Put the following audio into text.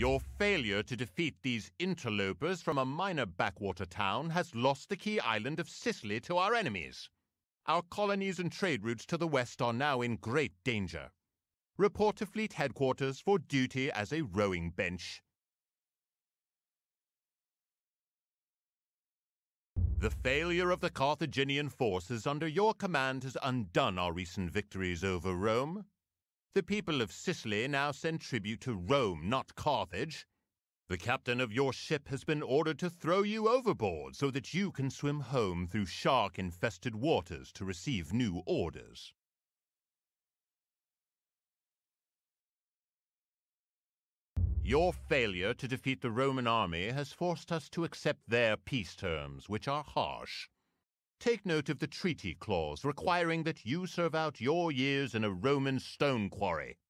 Your failure to defeat these interlopers from a minor backwater town has lost the key island of Sicily to our enemies. Our colonies and trade routes to the west are now in great danger. Report to Fleet Headquarters for duty as a rowing bench. The failure of the Carthaginian forces under your command has undone our recent victories over Rome. The people of Sicily now send tribute to Rome, not Carthage. The captain of your ship has been ordered to throw you overboard so that you can swim home through shark-infested waters to receive new orders. Your failure to defeat the Roman army has forced us to accept their peace terms, which are harsh. Take note of the treaty clause requiring that you serve out your years in a Roman stone quarry.